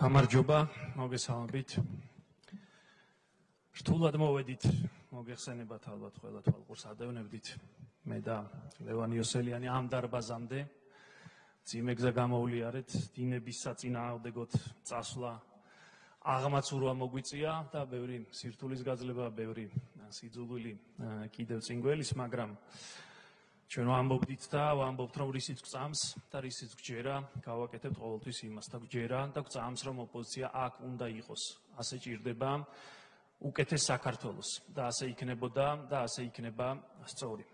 გამარჯობა, მოგესალმებით. რთულად მოვედით, მოგეხსენებათ ალბათ ყველა თვალყურს ადევნებდით. მე და ლევან იოსელიანი ამ დარბაზამდე მძიმე გზა გამოვიარეთ, დინების საწინააღმდეგოდ წასვლა აღმაცურვა მოგვიწია და ბევრი სირთულის გაძლება, ბევრი სიძულვილი კიდევ წინ გველის, მაგრამ ჩვენ ვამბობდით და ვამბობთ, რომ რისიც გწამს და რისიც გჯერა, გავაკეთებთ ყოველთვის იმას და გჯერა და გწამს, რომ ოპოზიცია აქ უნდა იყოს. ასე ჭირდება უკეთეს საქართველოს და ასე იქნებოდა და ასე იქნება სწორი.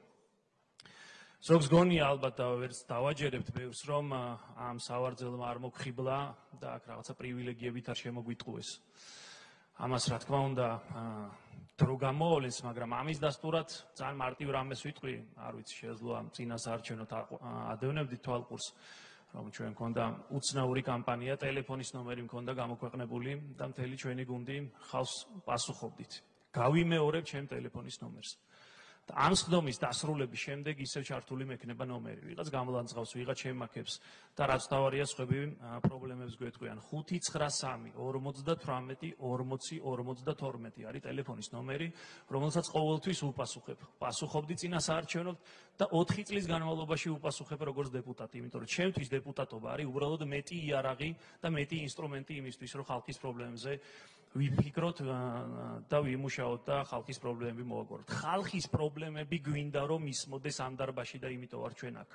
ზოგს გონია ალბათ და ვერც დავაჯერებთ ბევრს, რომ ამ სავარძელმა არ მოგხიბლა და აქ რაღაცა პრივილეგიებით არ შემოგვიტყუეს. ამას რა თქმა უნდა დრო გამოავლენს, მაგრამ ამის დასტურად ძალიან მარტივ რამეს ვიტყვი, არ ვიცი, შეეძლო ამ წინასაარჩევნოდ ადევნებდით თვალყურს, რომ ჩვენ მქონდა უცნაური კამპანია, ტელეფონის ნომერი მქონდა გამოქვეყნებული და მთელი ჩვენი გუნდი ხალხს პასუხობდით. გავიმეორებ ჩემ ტელეფონის ნომერს. ამ სხდომის დასრულების შემდეგ ისევ ჩართული მექნება ნომერი. ვიღაც გამლანძღავს, ვიღაც შემაქებს და რაც თავარია სხვები პრობლემებს გვეტყვიან. 593 58 40 52 არის ტელეფონის ნომერი, რომელსაც ყოველთვის უპასუხებ. პასუხობდი წინასაარჩევნოდ და 4 წლის განმავლობაში უპასუხებ როგორც დეპუტატი, იმიტომ რომ ჩემთვის დეპუტატობა არის უბრალოდ მეტი იარაღი და მეტი ინსტრუმენტი იმისთვის, რომ ხალხის პრობლემებზე ვიფიქროთ და ვიმუშაოთ და ხალხის პრობლემები მოვაგვაროთ. ხალხის პრობლემები გვინდა რომ ისმოდეს ამ დარბაზში და იმიტომ ვარ ჩვენ აქ.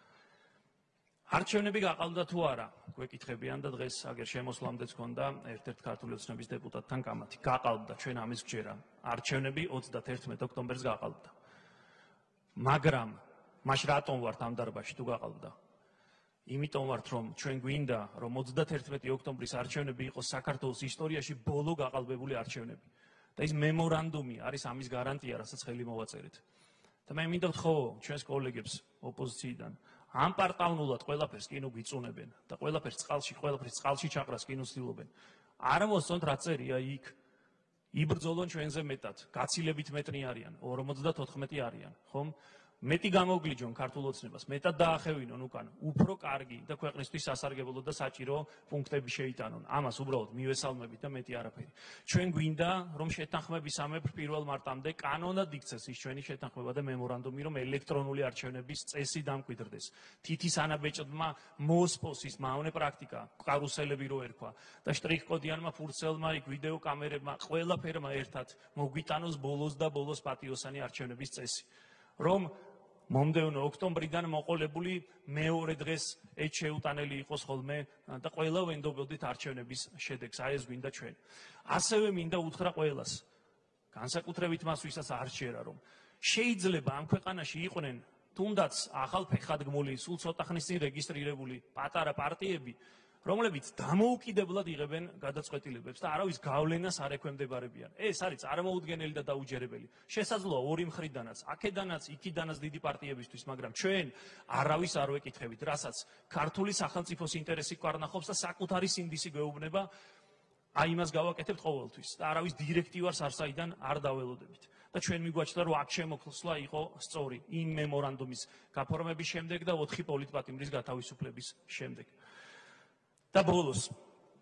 არჩევნები გაყალბდა თუ არა? გვეკითხებიან და დღეს აგერ შემოსვლამდეც ქონდა ერთ-ერთ ქართული ოცნების დეპუტატთან კამათი. გაყალბდა, ჩვენ ამის გჯერა. არჩევნები 31 ოქტომბერს გაყალბდა. მაგრამ მაშ რატომ ვართ ამ დარბაზში თუ გაყალბდა? იმიტომ ვართ, რომ ჩვენ გვინდა, რომ 31 ოქტომბრის არჩევნები იყოს საქართველოს ისტორიაში ბოლო გაყალბებული არჩევნები. და ის მემორანდუმი არის ამის გარანტია, რასაც ხელი მოვაწერეთ. და მე მინდა ვთხოვო ჩვენს კოლეგებს ოპოზიციიდან, ამ პარტალნულად ყველაფერს კინო გვიწუნებენ და ყველაფერს წყალში ჩაყრას კინოს ცდილობენ. არ მოსწონთ რა წერია იქ. იბრძოლონ ჩვენზე მეტად, გაცილებით მეტნი არიან, 54 არიან, ხომ? მეტი გამოგვლიჯონ ქართულ ოცნებას, მეტად დაახევინონ უკან, უფრო კარგი და ქვეყნისთვის სასარგებლო და საჭირო პუნქტები შეიტანონ. ამას უბრალოდ მივესალმებით და მეტი არაფერი. ჩვენ გვინდა, რომ შეთანხმებისამებრ 1 მარტამდე კანონად იქცეს ის ჩვენი შეთანხმება და მემორანდუმი, რომ ელექტრონული არჩევნების წესი დამკვიდრდეს. თითის ანაბეჭდმა მოსპოს ის მავნე პრაქტიკა, კარუსელები რო ერქვა და შტრიქკოდიანმა ფურცელმა, იქ ვიდეო კამერებმა, ყველაფერმა ერთად მოგვიტანოს ბოლოს და ბოლოს პატიოსანი არჩევნების წესი. რომ მომდევნო ოქტომბრიდან მოყოლებული მეორე დღეს ეს შეუტანელი იყოს ხოლმე და ყველა ვენდობოდით არჩევნების შედეგს. აი ეს გვინდა ჩვენ. ასევე მინდა უთხრა ყველას, განსაკუთრებით მას, ვისაც არ შეერა, რომ შეიძლება ამ ქვეყანაში იყვნენ თუნდაც ახალ ფეხადგმული, სულ ცოტა ხნის წინ რეგისტრირებული პატარა პარტიები, რომლებიც დამოუკიდებლად იღებენ გადაწყვეტილებებს და არავის გავლენას არ ექვემდებარებიან. ეს არის წარმოუდგენელი და დაუჯერებელი. შესაძლოა ორი მხრიდანაც, აქედანაც, იქიდანაც დიდი პარტიებისთვის, მაგრამ ჩვენ არავის არ ვეკითხებით, რასაც ქართული სახელმწიფოს ინტერესი გვარნახობს და საკუთარი სინდისი გვეუბნება, აი იმას გავაკეთებთ ყოველთვის და არავის დირექტივას არსაიდან არ დაველოდებით. და ჩვენ მიგვაჩნდა, რომ აქ შემოხსნა იყო სწორი იმ მემორანდუმის გაფორმების შემდეგ და 4 პოლიტპატიმრის გათავისუფლების შემდეგ. და ბოლოს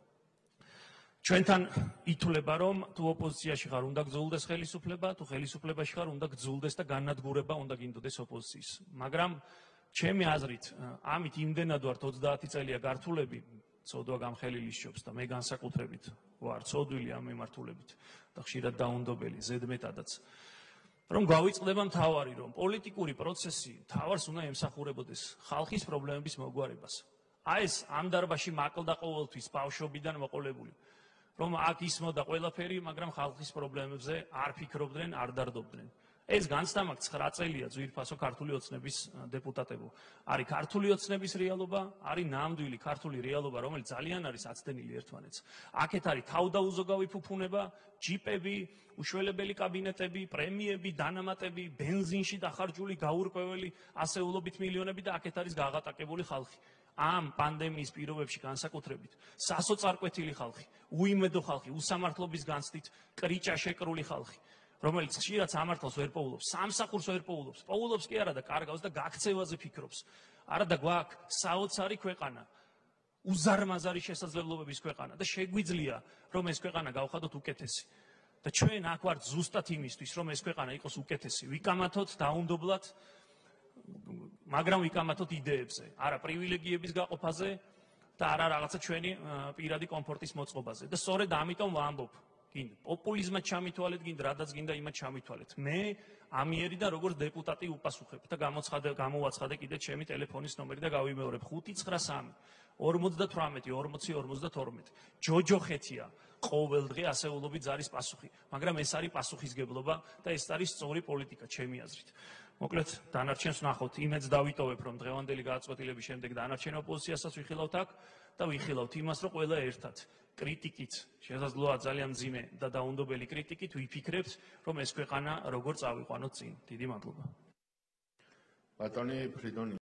ჩვენთან ითვლება, რომ თუ ოპოზიციაში ხარ, უნდა გძულდეს ხელისუფლება, თუ ხელისუფლებაში ხარ, უნდა გძულდეს და განადგურება უნდა გინდოდეს ოპოზიციის. მაგრამ ჩემი აზრით, ამით იმდენად ვართ 30 წელია გართულები, ცოდვა გამხელილი სჯობს და მე განსაკუთრებით ვარ ცოდვილი ამ მიმართულებით და ხშირად დაუნდობელი, ზედმეტადაც. რომ გავიწყდება მთავარი, რომ პოლიტიკური პროცესი მთავარს უნდა ემსახურებოდეს ხალხის პრობლემების მოგვარებას. აი ეს ამ დარბაზში მაკლდა ყოველთვის ბავშვობიდან მოყოლებული, რომ აქ ისმოდა ყველაფერი, მაგრამ ხალხის პრობლემებზე არ ფიქრობდნენ, არ დარდობდნენ. ეს განცდამაგ 9 წელია ძვირფასო ქართული ოცნების დეპუტატებო. არის ქართული ოცნების რეალობა, არის ნამდვილი ქართული რეალობა, რომელიც ძალიან არის აცდენილი ერთმანეთს. აქეთ არის თავდაუზოგავი ფუფუნება, ჯიპები, უშველებელი კაბინეტები, პრემიები, დანამატები, ბენზინში დახარჯული გაურკვეველი ასეულობით მილიონები და აქეთ არის გაღატაკებული ხალხი. ამ პანდემიის პირობებში განსაკუთრებით სასოწარკვეთილი ხალხი, უიმედო ხალხი, უსამართლობის განცდით კრიჭა შეკრული ხალხი, რომელიც ხშირად სამართალს ვერ პოულობს, სამსახურს ვერ პოულობს, პოულობს კი არა და კარგავს და გაქცევაზე ფიქრობს. არა და გვაქვს საოცარი ქვეყანა, უზარმაზარი შესაძლებლობების ქვეყანა და შეგვიძლია რომ ეს ქვეყანა გავხადოთ უკეთესი. და ჩვენ აქ ვართ ზუსტად იმისთვის, რომ ეს ქვეყანა იყოს უკეთესი. ვიკამათოთ დაუნდობლად, მაგრამ ვიკამათოთ იდეებზე, არა პრივილეგიების გაყოფაზე და არა რაღაცა ჩვენი პირადი კომფორტის მოწყობაზე. და სწორედ ამიტომ ვამბობ, გინდა პოპულიზმად ჩამითვალეთ, გინდა რადაც გინდა იმად ჩამითვალეთ. მე ამიერი და როგორც დეპუტატი უპასუხებ და გამოვაცხადე კიდე ჩემი ტელეფონის ნომერი და გავიმეორებ 593 58 40 52. ჯოჯოხეთია ყოველდღე ასეულობით ზარის პასუხი, მაგრამ ეს არის პასუხისგებლობა და ეს არის სწორი პოლიტიკა ჩემი აზრით. მოკლედ დანარჩენს ვნახოთ, იმედს დავიტოვებ, რომ დღევანდელი გადაწყვეტილების შემდეგ დანარჩენ ოპოზიციასაც ვიხილავთ აქ და ვიხილავთ იმას, რომ ყველა ერთად კრიტიკით, შესაძლოა ძალიან მძიმე და დაუნდობელი კრიტიკით ვიფიქრებთ, რომ ეს ქვეყანა როგორ წავიყვანოთ წინ. დიდი მადლობა. ბატონი ფრიდონი